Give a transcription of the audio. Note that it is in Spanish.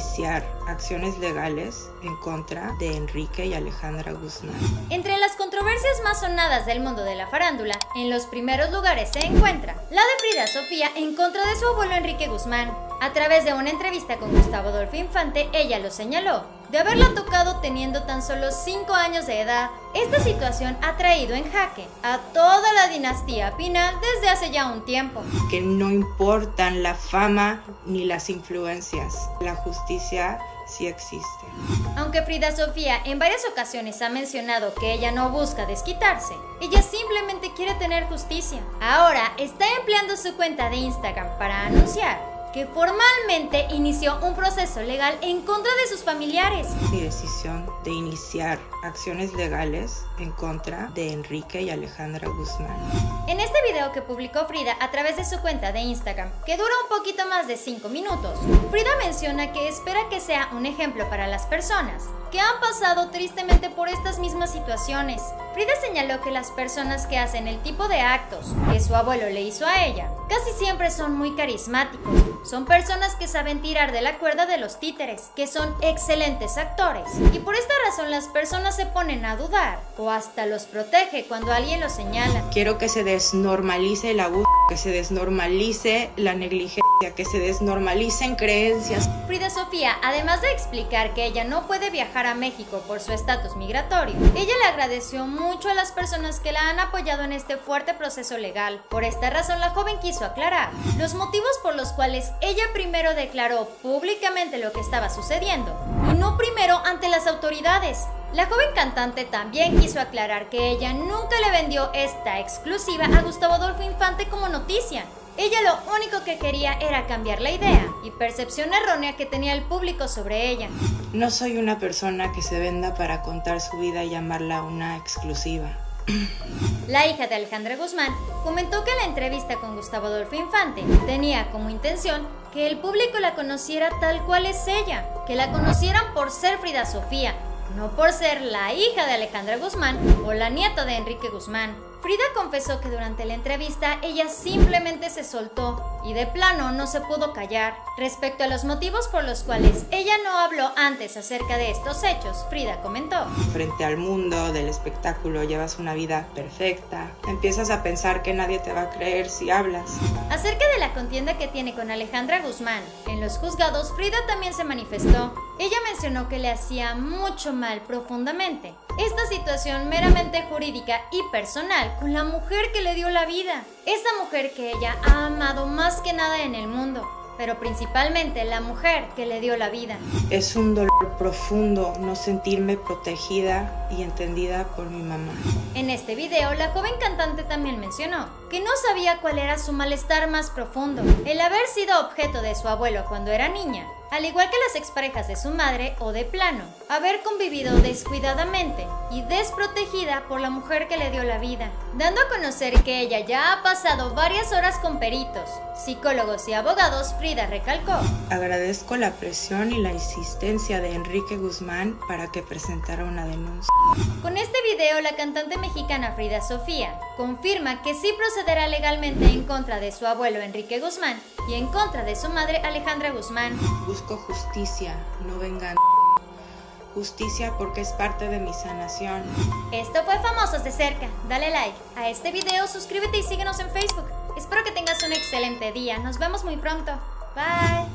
iniciar acciones legales en contra de Enrique y Alejandra Guzmán. Entre las controversias más sonadas del mundo de la farándula, en los primeros lugares se encuentra la de Frida Sofía en contra de su abuelo Enrique Guzmán. A través de una entrevista con Gustavo Adolfo Infante, ella lo señaló de haberla tocado teniendo tan solo 5 años de edad. Esta situación ha traído en jaque a toda la dinastía Pinal desde hace ya un tiempo. Que no importan la fama ni las influencias, la justicia sí existe. Aunque Frida Sofía en varias ocasiones ha mencionado que ella no busca desquitarse, ella simplemente quiere tener justicia. Ahora está empleando su cuenta de Instagram para anunciar que formalmente inició un proceso legal en contra de sus familiares. Mi decisión de iniciar acciones legales en contra de Enrique y Alejandra Guzmán. En este video que publicó Frida a través de su cuenta de Instagram, que dura un poquito más de 5 minutos, Frida menciona que espera que sea un ejemplo para las personas que han pasado tristemente por estas mismas situaciones. Frida señaló que las personas que hacen el tipo de actos que su abuelo le hizo a ella, casi siempre son muy carismáticos. Son personas que saben tirar de la cuerda de los títeres, que son excelentes actores. Y por esta razón las personas se ponen a dudar o hasta los protege cuando alguien los señala. Quiero que se desnormalice el abuso, que se desnormalice la negligencia, que se desnormalicen creencias. Frida Sofía, además de explicar que ella no puede viajar a México por su estatus migratorio, ella le agradeció mucho a las personas que la han apoyado en este fuerte proceso legal. Por esta razón, la joven quiso aclarar los motivos por los cuales ella primero declaró públicamente lo que estaba sucediendo y no primero ante las autoridades. La joven cantante también quiso aclarar que ella nunca le vendió esta exclusiva a Gustavo Adolfo Infante como noticia. Ella lo único que quería era cambiar la idea y percepción errónea que tenía el público sobre ella. No soy una persona que se venda para contar su vida y llamarla una exclusiva. La hija de Alejandra Guzmán comentó que la entrevista con Gustavo Adolfo Infante tenía como intención que el público la conociera tal cual es ella, que la conocieran por ser Frida Sofía, no por ser la hija de Alejandra Guzmán o la nieta de Enrique Guzmán. Frida confesó que durante la entrevista ella simplemente se soltó y de plano no se pudo callar. Respecto a los motivos por los cuales ella no habló antes acerca de estos hechos, Frida comentó: frente al mundo del espectáculo llevas una vida perfecta. Empiezas a pensar que nadie te va a creer si hablas. Acerca de la contienda que tiene con Alejandra Guzmán en los juzgados, Frida también se manifestó. Ella mencionó que le hacía mucho mal profundamente esta situación meramente jurídica y personal con la mujer que le dio la vida. Esa mujer que ella ha amado más que nada en el mundo, pero principalmente la mujer que le dio la vida. Es un dolor profundo no sentirme protegida y entendida por mi mamá. En este video, la joven cantante también mencionó que no sabía cuál era su malestar más profundo, el haber sido objeto de su abuelo cuando era niña, al igual que las exparejas de su madre, o de plano, haber convivido descuidadamente y desprotegida por la mujer que le dio la vida, dando a conocer que ella ya ha pasado varias horas con peritos, psicólogos y abogados. Frida recalcó: agradezco la presión y la insistencia de Enrique Guzmán para que presentara una denuncia. Con este video, la cantante mexicana Frida Sofía confirma que sí procederá legalmente en contra de su abuelo Enrique Guzmán y en contra de su madre Alejandra Guzmán. Busco justicia, no venganza. Justicia porque es parte de mi sanación. Esto fue Famosos de Cerca. Dale like a este video, suscríbete y síguenos en Facebook. Espero que tengas un excelente día. Nos vemos muy pronto. Bye.